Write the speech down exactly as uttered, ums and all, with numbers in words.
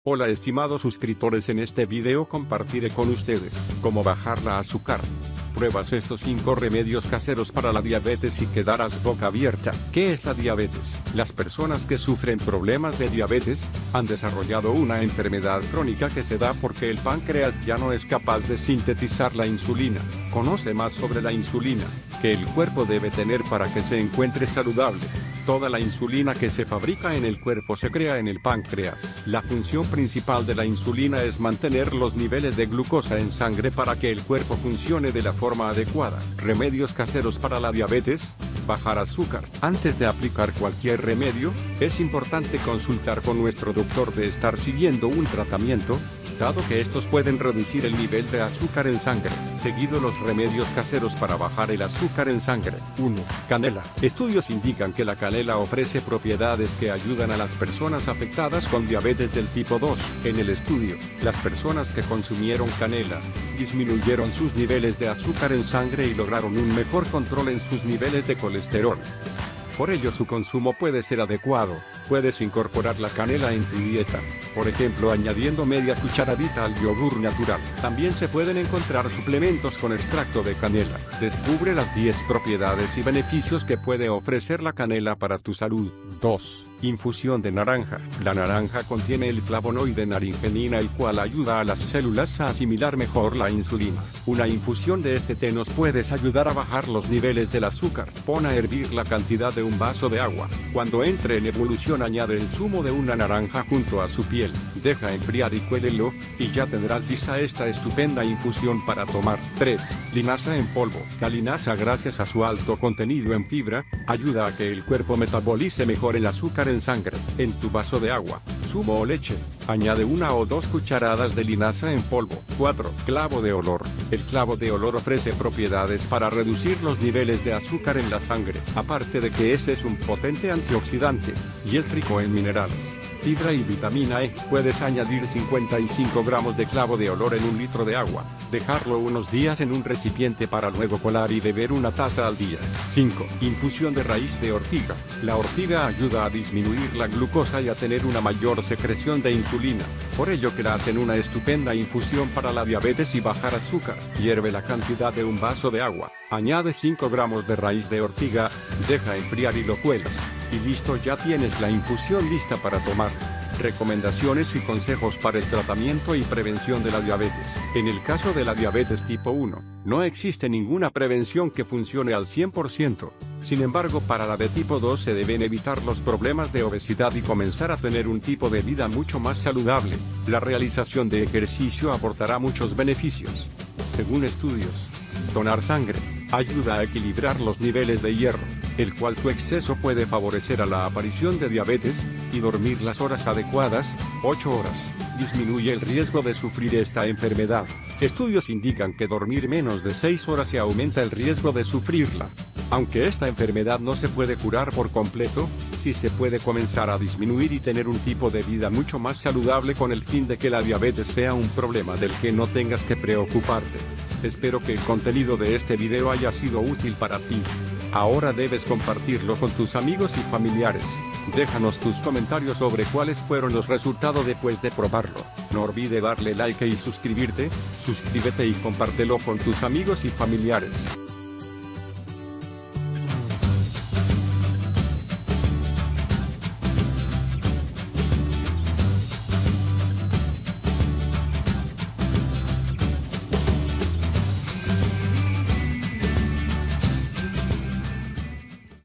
Hola estimados suscriptores, en este video compartiré con ustedes cómo bajar la azúcar. Pruebas estos cinco remedios caseros para la diabetes y quedarás boca abierta. ¿Qué es la diabetes? Las personas que sufren problemas de diabetes han desarrollado una enfermedad crónica que se da porque el páncreas ya no es capaz de sintetizar la insulina. Conoce más sobre la insulina que el cuerpo debe tener para que se encuentre saludable. Toda la insulina que se fabrica en el cuerpo se crea en el páncreas. La función principal de la insulina es mantener los niveles de glucosa en sangre para que el cuerpo funcione de la forma adecuada. Remedios caseros para la diabetes: bajar azúcar. Antes de aplicar cualquier remedio, es importante consultar con nuestro doctor de estar siguiendo un tratamiento, dado que estos pueden reducir el nivel de azúcar en sangre. Seguido los remedios caseros para bajar el azúcar en sangre. uno. Canela. Estudios indican que la canela ofrece propiedades que ayudan a las personas afectadas con diabetes del tipo dos. En el estudio, las personas que consumieron canela disminuyeron sus niveles de azúcar en sangre y lograron un mejor control en sus niveles de colesterol. Por ello su consumo puede ser adecuado. Puedes incorporar la canela en tu dieta, por ejemplo añadiendo media cucharadita al yogur natural. También se pueden encontrar suplementos con extracto de canela. Descubre las diez propiedades y beneficios que puede ofrecer la canela para tu salud. dos. Infusión de naranja. La naranja contiene el flavonoide naringenina, el cual ayuda a las células a asimilar mejor la insulina. Una infusión de este té nos puede ayudar a bajar los niveles del azúcar. Pon a hervir la cantidad de un vaso de agua. Cuando entre en ebullición, añade el zumo de una naranja junto a su piel. Deja enfriar y cuélelo, y ya tendrás lista esta estupenda infusión para tomar. tres. Linaza en polvo. La linaza, gracias a su alto contenido en fibra, ayuda a que el cuerpo metabolice mejor el azúcar en sangre. En tu vaso de agua, zumo o leche, añade una o dos cucharadas de linaza en polvo. cuatro. Clavo de olor. El clavo de olor ofrece propiedades para reducir los niveles de azúcar en la sangre, aparte de que ese es un potente antioxidante y es rico en minerales, fibra y vitamina E. Puedes añadir cincuenta y cinco gramos de clavo de olor en un litro de agua, dejarlo unos días en un recipiente para luego colar y beber una taza al día. cinco. Infusión de raíz de ortiga. La ortiga ayuda a disminuir la glucosa y a tener una mayor secreción de insulina, por ello que la hacen una estupenda infusión para la diabetes y bajar azúcar. Hierve la cantidad de un vaso de agua, añade cinco gramos de raíz de ortiga, deja enfriar y lo cuelas, y listo, ya tienes la infusión lista para tomar. Recomendaciones y consejos para el tratamiento y prevención de la diabetes. En el caso de la diabetes tipo uno, no existe ninguna prevención que funcione al cien por ciento. Sin embargo, para la de tipo dos se deben evitar los problemas de obesidad y comenzar a tener un tipo de vida mucho más saludable. La realización de ejercicio aportará muchos beneficios. Según estudios, donar sangre ayuda a equilibrar los niveles de hierro, el cual su exceso puede favorecer a la aparición de diabetes, y dormir las horas adecuadas, ocho horas, disminuye el riesgo de sufrir esta enfermedad. Estudios indican que dormir menos de seis horas se aumenta el riesgo de sufrirla. Aunque esta enfermedad no se puede curar por completo, sí se puede comenzar a disminuir y tener un tipo de vida mucho más saludable con el fin de que la diabetes sea un problema del que no tengas que preocuparte. Espero que el contenido de este video haya sido útil para ti. Ahora debes compartirlo con tus amigos y familiares. Déjanos tus comentarios sobre cuáles fueron los resultados después de probarlo. No olvides darle like y suscribirte. Suscríbete y compártelo con tus amigos y familiares.